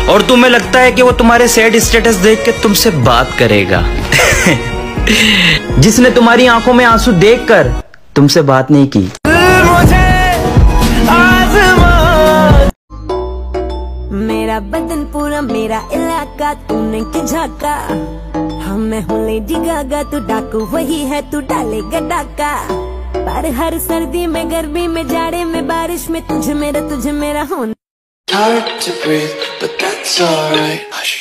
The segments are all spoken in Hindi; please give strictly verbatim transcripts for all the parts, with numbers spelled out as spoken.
और तुम्हें लगता है कि वो तुम्हारे सैड स्टेटस देख के तुमसे बात करेगा। जिसने तुम्हारी आंखों में आंसू देखकर तुमसे बात नहीं की। मेरा बदन पूरा मेरा इलाका, तूने की झाका। हम मैं हूँ लेडी गागा, तू डाकू वही है, तू डालेगा डाका। पर हर सर्दी में, गर्मी में, जाड़े में, बारिश में, तुझे मेरा तुझे मेरा होना। Hard to breathe, but that's alright. Hush.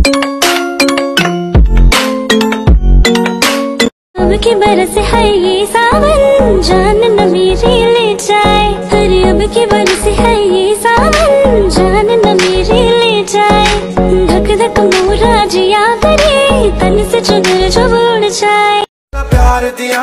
अब की बरस है ये सावन, जान न मेरी ले जाए। अरे अब की बरस है ये सावन, जान न मेरी ले जाए। धक धक मोरा जिया करे, तन से चुनर जो उड़ जाए। प्यार दिया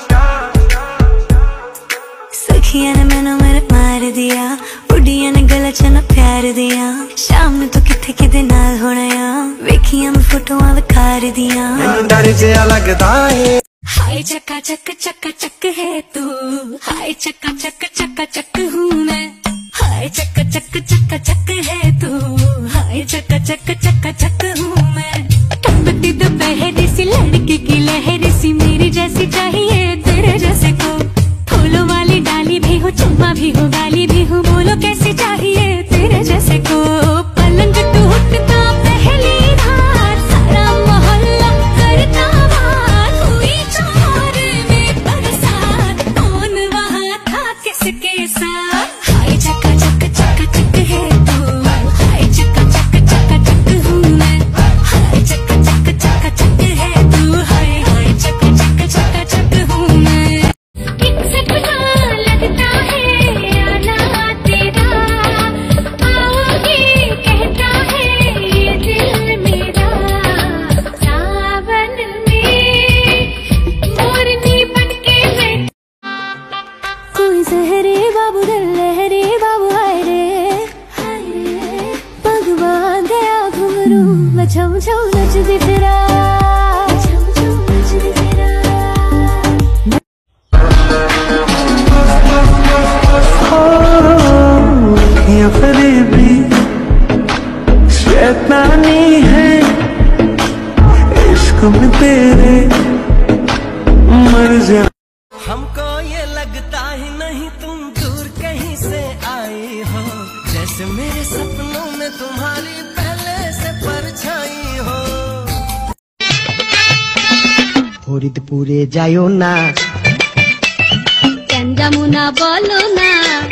सखिया ने मैनू मेरे मार दिया, बुढ़िया ने गला च ना प्यार दिया। शाम ने तो किथे किदे नाल होना आ, वेखिया मैं फोटोआं विखार दिया। मैनू डर जिहा लगदा है। हाय चक्का चक चक्का चक है तू, हाय चक्का चक चक्का चक हूँ मैं। हाय चक्का चक चक्का चक है तू, हाय चक्का चक चक्का चक हूँ मैं। तपती दोपहर सी लड़की की लहर सी, मेरी जैसी चाहिए तेरे जैसे को। फूलों वाली डाली भी हो, चुम्मा भी हो, गाली भी हो, बोलो कैसी चाहिए तेरे जैसे को। पलंग टूटता पहली रात, सारा मोहल्ला करता बात। हुई चोर में बरसात, कौन वहाँ था किसके साथ। हाय चक्का चक चक्का चक है तू, हाय चक्का चक चक्का चक हूँ मैं। हाय चक्का चक चक्का चक है तू, हाय हाय चक्का चक चक्का चक हूँ मैं। एक सपना लगता है आना तेरा, आओगे कहता है ये दिल मेरा। सावन में मोरनी बनके मैं, कोई जहरे बाबू दिल लहरे बाबू। हाय रे हाय रे, पग बांध गया घुंघरू, मैं छम छम नचती फिरा, छम छम नचती फिरा। ये फरेबी शैतानी है, इश्क में तेरे मर जा। हमको ये लगता ही नहीं तुम दूर कहीं से आई हो, जैसे मेरे सपनों में तुम्हारी पहले से परछाई हो। ফরিদপুরে যাইও না, কেন যাবো না বলো না।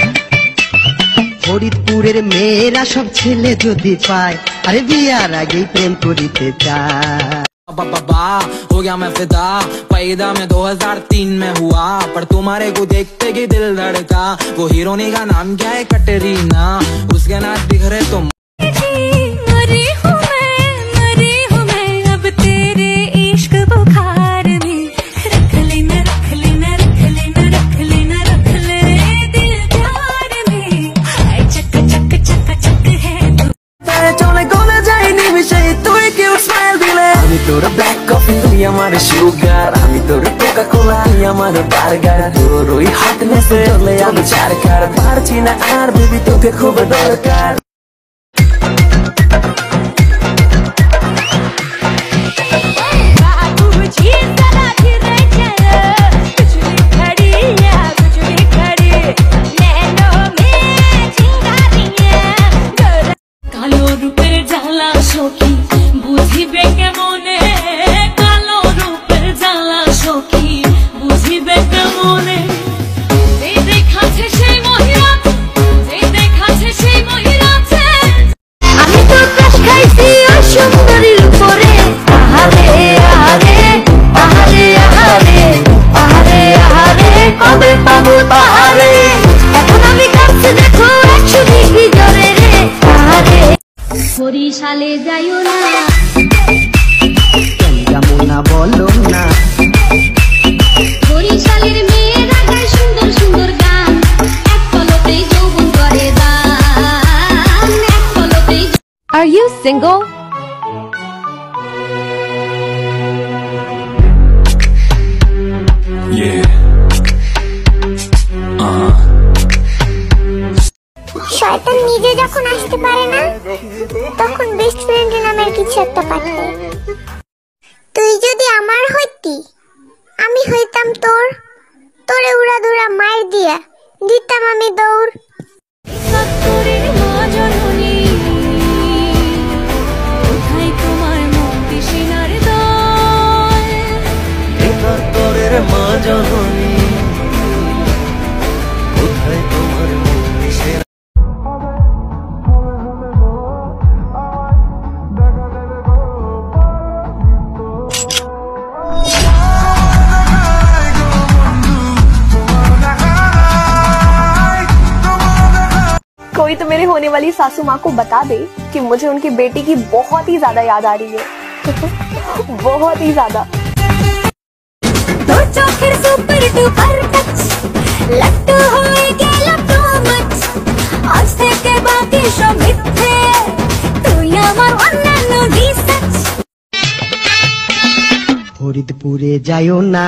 ফরিদপুরের মেয়েরা সব ছেলে যদি পায়, আরে বিয়ার আগেই প্রেম করিতে চায়। बाबा हो गया मैं फिदा, पैदा में दो हज़ार तीन में हुआ, पर तुम्हारे को देखते ही दिल धड़का। वो हीरोनी का नाम क्या है, कटरीना, उसके नाच दिख रहे तुम। मरी हूँ मैं, मरी हूँ मैं अब तेरे इश्क बुखार में। रख लेना रख लेना रख लेना रख लेना रख ले दिल प्यार में। हाय चक चक चक चक है तू, চলে গলে যাইনি বিষয় তুই কেউ স্মাইল দিলে। আমি তোর ব্ল্যাক কফি তুই আমার সুগার, আমি তোর কোকা কোলা তুই আমার বার্গার। তোর ওই হটনেসে চলে আমি চারকার, পারছি না আর বেবি তোকে খুব দরকার। কালো রূপের জ্বালা সখী বুঝিবে কেমনে। কালো রূপের জ্বালা সখী বুঝিবে কেমনে। যে দেখাছে সেই মহিলা, যে দেখাছে সেই মহিলা। আমি তো ক্রাশ খাইছি ওই সুন্দরীর উপরে। আহারে আহারে আহারে আহারে আহারে আহারে, কবে পাবো তাহারে। এখন আমি কাছে দেখো একশো ডিগ্রি জ্বরে রে। আহারে বরিশালে যাইও না, কেন যাবো না বলো না। বরিশালের মেয়েরা গায় সুন্দর সুন্দর গান, এক পলকেই যৌবন করে দান, এক পলকেই। Are you single? Yeah. Uh-huh. শয়তান নিজে যখন আসতে পারে না তখন বেস্ট ফ্রেন্ড নামের কিছু একটা পাঠায়। তুই যদি আমার হইতি আমি হইতাম তোর, তোরে উড়া দুরা মার দিয়া দিতাম আমি দৌড়। একাত্তরের মা জননী কোথায় তোমার মুক্তি সেনা। कोई तो मेरे होने वाली सासू माँ को बता दे कि मुझे उनकी बेटी की बहुत ही ज्यादा याद आ रही है। बहुत ही ज्यादा। तो चोखर सुपर डुपर टच लट्टू होए गेला टू मच आज থেকে বাকি সব মিথ্যে তুই আমার অন্যান্য রিসার্চ। ফরিদপুরে যাইও না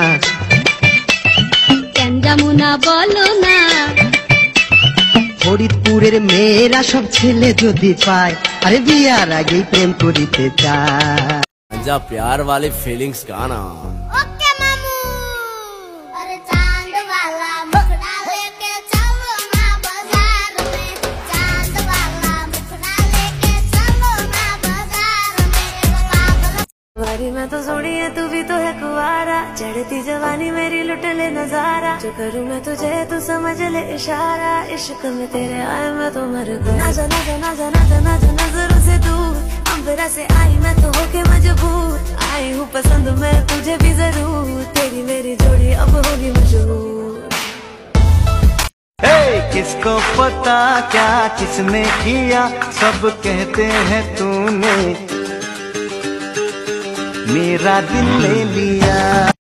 কেন যামুনা বলো না, ফরিদপুরের মেয়েরা সব ছেলে যদি পায় আরে বিয়ার আগেই প্রেম করিতে চায়। যা प्यार वाली फीलिंग्स गाना। ओके मामू। अरे चांद वाला मुखड़ा लेके चलो ना बाजार में, चांद वाला मुखड़ा लेके चलो ना बाजार में। वारी मैं तो सोनी है तू भी तो है कुवारा, चढ़ती जवानी मेरी लुट ले नजारा, जो करूँ मैं तुझे तू समझ ले इशारा, इश्क में तेरे आए मैं तो मर गई। ना जा ना जा ना जा ना जा ना जा नजरों से दूर, अंबरा से आई मैं तो होके मजबूर, आई हूँ पसंद मैं तुझे भी जरूर, तेरी मेरी जोड़ी अब होगी मशहूर। हे किसको पता क्या किसने किया, सब कहते हैं तूने मेरा दिल ले लिया।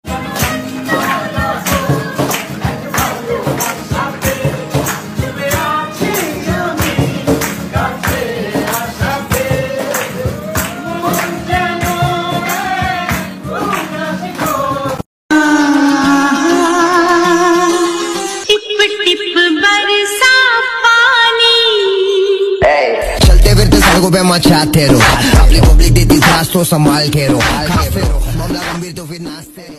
चलते फिरते सड़कों पे मचाते रहो, पब्लिक पब्लिक देती सास तो संभाल के रहो, मामला गंभीर तो फिर नाचते रहो।